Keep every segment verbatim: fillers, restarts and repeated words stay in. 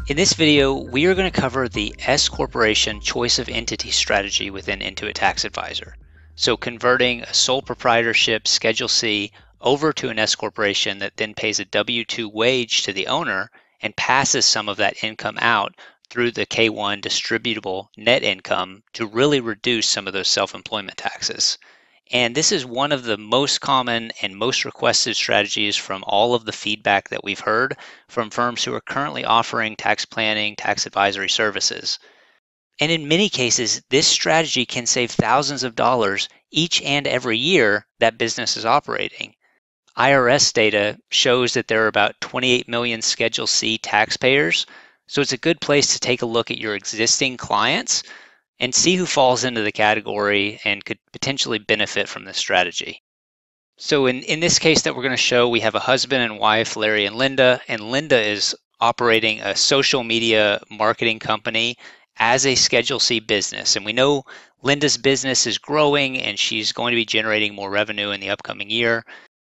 In this video, we are going to cover the S Corporation choice of entity strategy within Intuit Tax Advisor. So converting a sole proprietorship Schedule C over to an S Corporation that then pays a W two wage to the owner and passes some of that income out through the K one distributable net income to really reduce some of those self-employment taxes. And this is one of the most common and most requested strategies from all of the feedback that we've heard from firms who are currently offering tax planning, tax advisory services. And in many cases, this strategy can save thousands of dollars each and every year that business is operating. I R S data shows that there are about twenty-eight million Schedule C taxpayers, so it's a good place to take a look at your existing clients and see who falls into the category and could potentially benefit from this strategy. So in, in this case that we're going to show, we have a husband and wife, Larry and Linda, and Linda is operating a social media marketing company as a Schedule C business. And we know Linda's business is growing and she's going to be generating more revenue in the upcoming year.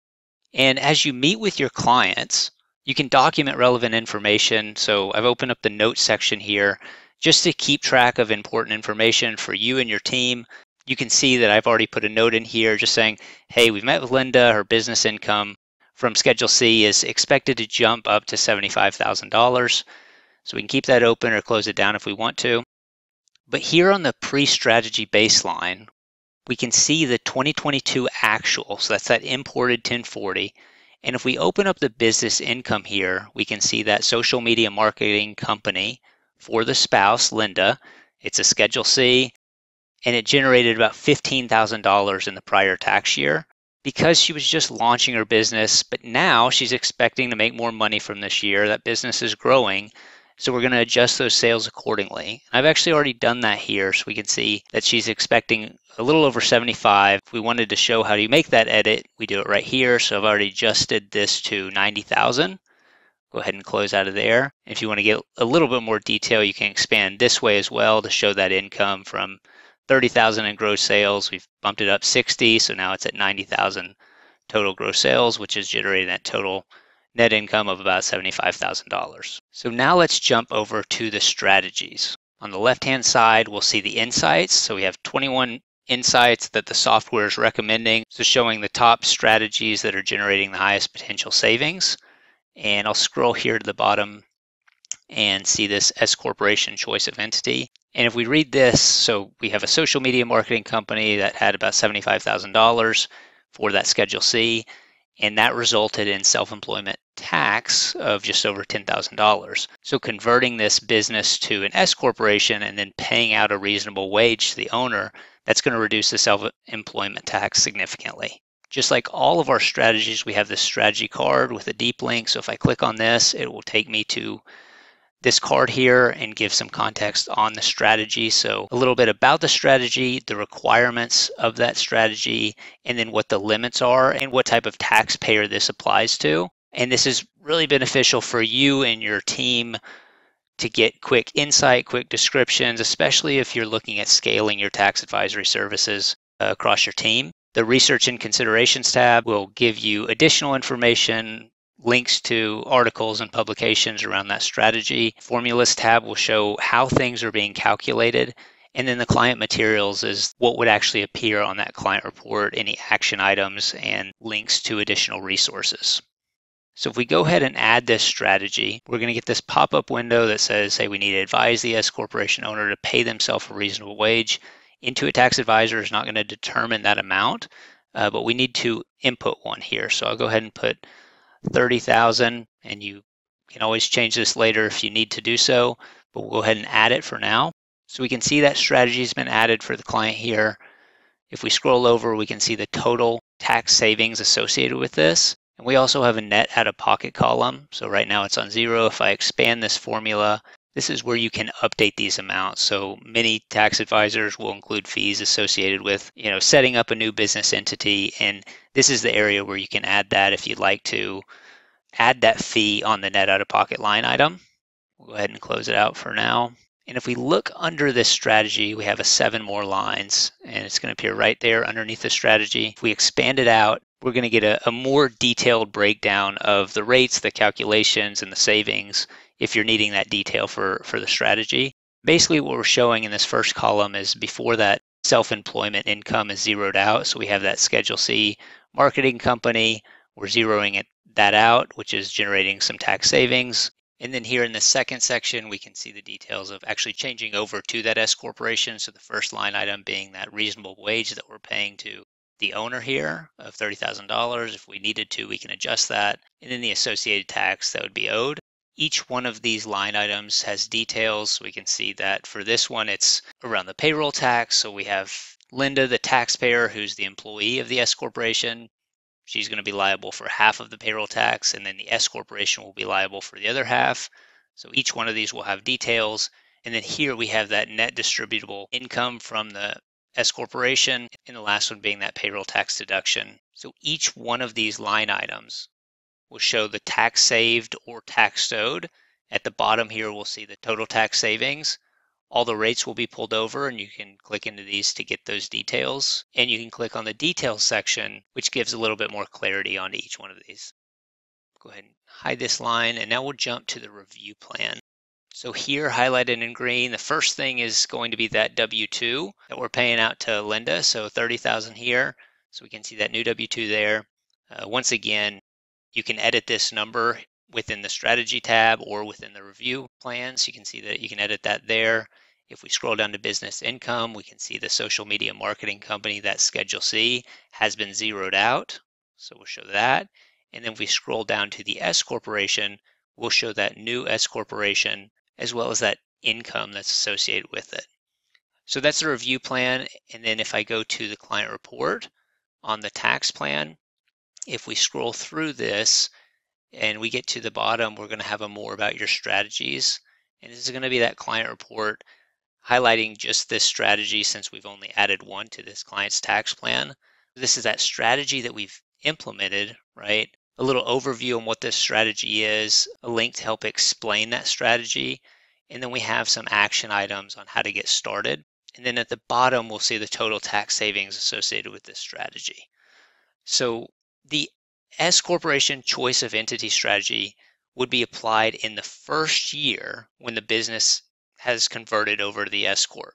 And as you meet with your clients, you can document relevant information. So I've opened up the notes section here just to keep track of important information for you and your team. You can see that I've already put a note in here just saying, hey, we've met with Linda. Her business income from Schedule C is expected to jump up to seventy-five thousand dollars. So we can keep that open or close it down if we want to. But here on the pre-strategy baseline, we can see the twenty twenty-two actual. So that's that imported ten forty. And if we open up the business income here, we can see that social media marketing company for the spouse, Linda. It's a Schedule C, and it generated about fifteen thousand dollars in the prior tax year because she was just launching her business, but now she's expecting to make more money from this year. That business is growing, so we're going to adjust those sales accordingly. I've actually already done that here, so we can see that she's expecting a little over seventy-five. If we wanted to show how you make that edit, we do it right here. So I've already adjusted this to ninety thousand. Go ahead and close out of there. If you want to get a little bit more detail, you can expand this way as well to show that income from thirty thousand in gross sales. We've bumped it up sixty, so now it's at ninety thousand total gross sales, which is generating that total net income of about seventy-five thousand dollars. So now let's jump over to the strategies. On the left-hand side, we'll see the insights. So we have twenty-one insights that the software is recommending, so showing the top strategies that are generating the highest potential savings. And I'll scroll here to the bottom and see this S Corporation choice of entity. And if we read this, so we have a social media marketing company that had about seventy-five thousand dollars for that Schedule C, and that resulted in self-employment tax of just over ten thousand dollars. So converting this business to an S Corporation and then paying out a reasonable wage to the owner, that's going to reduce the self-employment tax significantly. Just like all of our strategies, we have this strategy card with a deep link. So if I click on this, it will take me to this card here and give some context on the strategy. So a little bit about the strategy, the requirements of that strategy, and then what the limits are and what type of taxpayer this applies to. And this is really beneficial for you and your team to get quick insight, quick descriptions, especially if you're looking at scaling your tax advisory services uh, across your team. The Research and Considerations tab will give you additional information, links to articles and publications around that strategy. Formulas tab will show how things are being calculated. And then the Client Materials is what would actually appear on that client report, any action items and links to additional resources. So if we go ahead and add this strategy, we're going to get this pop-up window that says, hey, we need to advise the S Corporation owner to pay themselves a reasonable wage. Intuit Tax Advisor is not going to determine that amount, uh, but we need to input one here. So I'll go ahead and put thirty thousand, and you can always change this later if you need to do so, but we'll go ahead and add it for now. So we can see that strategy has been added for the client here. If we scroll over, we can see the total tax savings associated with this. And we also have a net out-of-pocket column. So right now it's on zero. If I expand this formula, this is where you can update these amounts. So many tax advisors will include fees associated with, you know, setting up a new business entity. And this is the area where you can add that if you'd like to add that fee on the net out-of-pocket line item. We'll go ahead and close it out for now. And if we look under this strategy, we have a seven more lines, and it's going to appear right there underneath the strategy. If we expand it out, we're going to get a, a more detailed breakdown of the rates, the calculations, and the savings if you're needing that detail for, for the strategy. Basically, what we're showing in this first column is before that self-employment income is zeroed out. So we have that Schedule C marketing company. We're zeroing it, that out, which is generating some tax savings. And then here in the second section, we can see the details of actually changing over to that S corporation. So the first line item being that reasonable wage that we're paying to the owner here of thirty thousand dollars. If we needed to, we can adjust that. And then the associated tax that would be owed. Each one of these line items has details. We can see that for this one, it's around the payroll tax. So we have Linda, the taxpayer, who's the employee of the S corporation. She's going to be liable for half of the payroll tax, and then the S corporation will be liable for the other half. So each one of these will have details. And then here we have that net distributable income from the S corporation, and the last one being that payroll tax deduction. So each one of these line items will show the tax saved or tax owed. At the bottom here, we'll see the total tax savings. All the rates will be pulled over, and you can click into these to get those details. And you can click on the details section, which gives a little bit more clarity on each one of these. Go ahead and hide this line, and now we'll jump to the review plan. So here, highlighted in green, the first thing is going to be that W two that we're paying out to Linda, so thirty thousand dollars here. So we can see that new W two there. Uh, once again, you can edit this number within the strategy tab or within the review plans. You can see that you can edit that there. If we scroll down to business income, we can see the social media marketing company, that Schedule C, has been zeroed out. So we'll show that. And then if we scroll down to the S corporation, we'll show that new S corporation as well as that income that's associated with it. So that's the review plan. And then if I go to the client report on the tax plan, if we scroll through this, and we get to the bottom, we're going to have a more about your strategies. And this is going to be that client report highlighting just this strategy since we've only added one to this client's tax plan. This is that strategy that we've implemented, right? A little overview on what this strategy is, a link to help explain that strategy. And then we have some action items on how to get started. And then at the bottom, we'll see the total tax savings associated with this strategy. So the S corporation choice of entity strategy would be applied in the first year when the business has converted over to the S corp.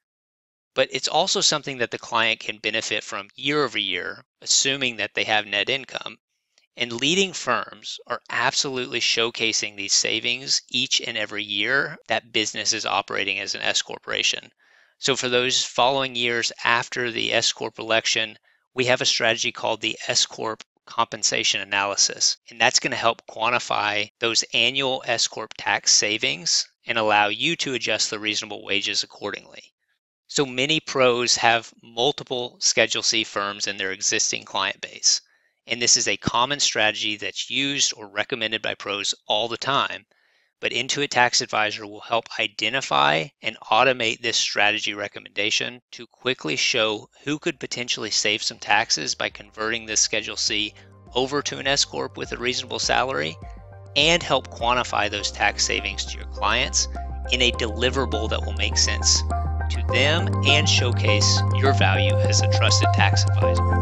But it's also something that the client can benefit from year over year, assuming that they have net income. And leading firms are absolutely showcasing these savings each and every year that business is operating as an S corporation. So for those following years after the S corp election, we have a strategy called the S corp compensation analysis, and that's going to help quantify those annual S corp tax savings and allow you to adjust the reasonable wages accordingly. So many pros have multiple Schedule C firms in their existing client base, and this is a common strategy that's used or recommended by pros all the time. But Intuit Tax Advisor will help identify and automate this strategy recommendation to quickly show who could potentially save some taxes by converting this Schedule C over to an S corp with a reasonable salary, and help quantify those tax savings to your clients in a deliverable that will make sense to them and showcase your value as a trusted tax advisor.